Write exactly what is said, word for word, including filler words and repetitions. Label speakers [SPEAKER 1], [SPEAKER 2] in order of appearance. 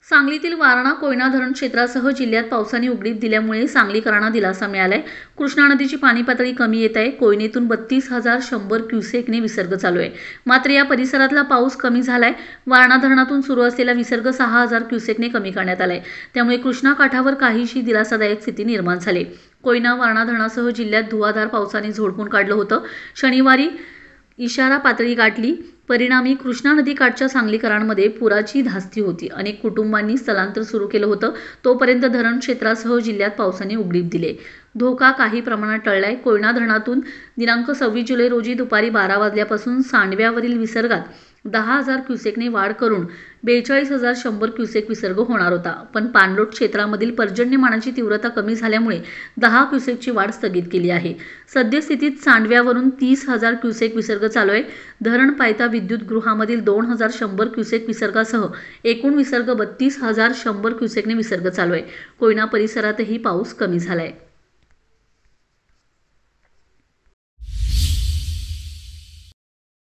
[SPEAKER 1] सांगलीतील वारणा कोयना धरण क्षेत्रासह जिल्ह्यात पावसाने उघडीप दिल्यामुळे सांगलीकरांना दिलासा मिळालाय। कृष्णा नदीची पाणी पातळी कमी येत आहे। कोयनेतून बत्तीस हजार शंभर क्युसेकने विसर्ग चालू आहे। मात्र या परिसरातला पाऊस कमी झालाय। वारणा धरणातून सुरू असलेला विसर्ग सहा हजार क्युसेकने कमी करण्यात आलाय। त्यामुळे कृष्णा काठावर काहीशी दिलासादायक स्थिती निर्माण झाली। कोयना वारणा धरणासह जिल्ह्यात धुवाधार पावसाने झोडपून काढलं होतं। शनिवारी इशारा पातळी गाठली। परिणामी कृष्णा नदीकाठच्या सांगलीकरांमध्ये पुराची धास्ती होती। अनेक कुटुंबांनी स्थलांतर सुरू केलं होतं। तोपर्यंत धरण क्षेत्रासह जिल्ह्यात पावसाने उघडीप दिली। धोका काही प्रमाणात टळलाय। कोयना धरणातून दिनांक सव्वीस जुलै रोजी दुपारी बारा वाजल्यापासून सांडव्यावरील विसर्गात दहा हजार क्युसेकने वाढ करून बेचाळीस हजार शंभर क्युसेक विसर्ग होणार होता। पण पाणलोट क्षेत्रामधील पर्जन्यमानाची तीव्रता कमी झाल्यामुळे दहा क्युसेकची वाढ स्थगित केली आहे। सद्यस्थितीत सांडव्यावरून तीस हजार क्युसेक विसर्ग चालू आहे। धरण पायथा विद्युत गृहामधील दोन हजार शंभर क्युसेक विसर्गासह एकूण विसर्ग बत्तीस हजार शंभर क्युसेकने विसर्ग चालू आहे। कोयना परिसरातही पाऊस कमी झालाय।